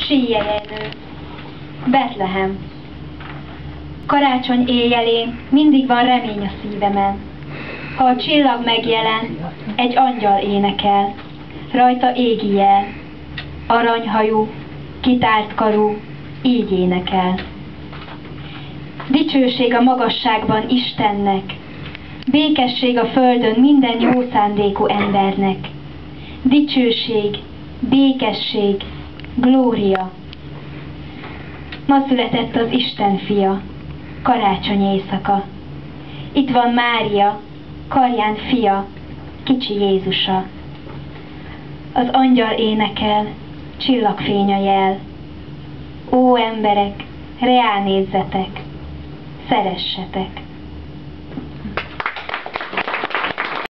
Síelyenő, Betlehem. Karácsony éjjelén mindig van remény a szívemen. Ha a csillag megjelen, egy angyal énekel, rajta égi jel, aranyhajú, kitárt karú, így énekel. Dicsőség a magasságban Istennek, békesség a földön minden jó szándékú embernek. Dicsőség, békesség, glória. Ma született az Isten fia, karácsony éjszaka. Itt van Mária, karján fia, kicsi Jézusa. Az angyal énekel, csillagfény a jel. Ó emberek, reál nézzetek, szeressetek!